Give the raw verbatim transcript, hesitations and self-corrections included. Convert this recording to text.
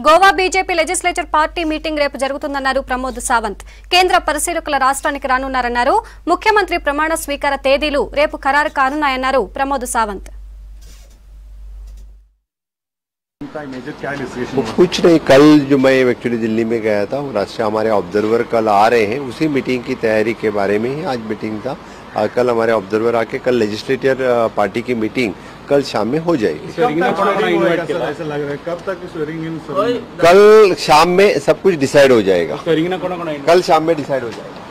Goa BJP legislature party meeting రేపు జరుగుతుందన్నారు ప్రమోద్ సావంత్. కేంద్ర పరిశీలకుల రాష్ట్రానికి రానున్నారన్నారు. ముఖ్యమంత్రి ప్రమాణ స్వీకార తేదీలు రేపు ఖరారు కానున్నాయన్నారు ప్రమోద్ సావంత్. कुछ नहीं, कल जो मैं एक्चुअली दिल्ली में गया था, राष्ट्रीय हमारे ऑब्जर्वर कल आ रहे हैं, उसी मीटिंग की तैयारी के बारे में ही आज मीटिंग था. कल हमारे ऑब्जर्वर आके कल लेजिस्लेटर पार्टी की मीटिंग कल शाम में हो जाएगी. कब तक कल शाम में सब कुछ डिसाइड हो जाएगा. कल शाम में डिसाइड हो जाएगा.